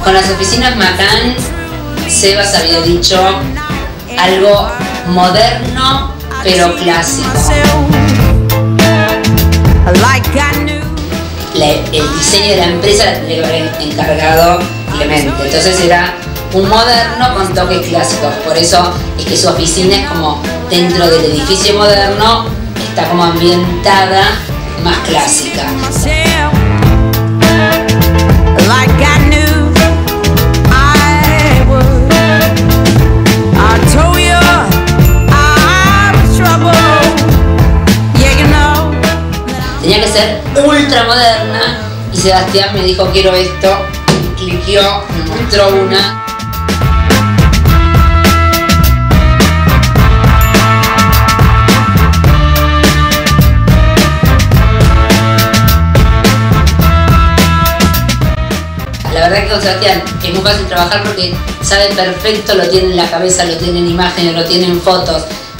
Con las oficinas Macán, Sebas había dicho algo moderno pero clásico. El diseño de la empresa la tendría que haber encargado Clemente. Entonces era un moderno con toques clásicos. Por eso es que su oficina es como dentro del edificio moderno, está como ambientada más clásica. Tenía que ser ultra moderna y Sebastián me dijo quiero esto, cliqueó, me mostró una. La verdad que con Sebastián es muy fácil trabajar porque sabe perfecto, lo tiene en la cabeza, lo tiene en imágenes, lo tiene en fotos.